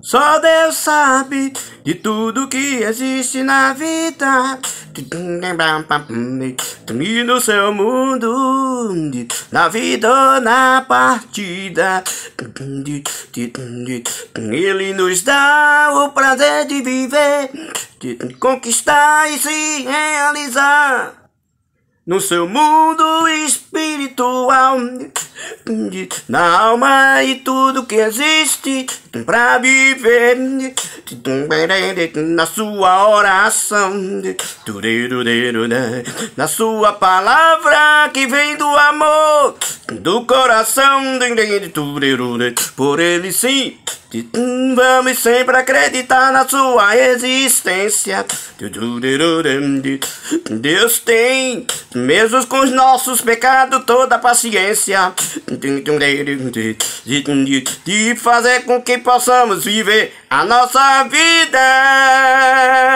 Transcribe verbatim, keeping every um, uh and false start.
Só Deus sabe de tudo que existe na vida. E no seu mundo, na vida ou na partida, Ele nos dá o prazer de viver, de conquistar e se realizar no seu mundo espiritual, na alma e tudo que existe pra viver, na sua oração, na sua palavra que vem do amor, do coração, por Ele sim. Vamos sempre acreditar na sua existência. Deus tem, mesmo com os nossos pecados, toda a paciência de fazer com que possamos viver a nossa vida.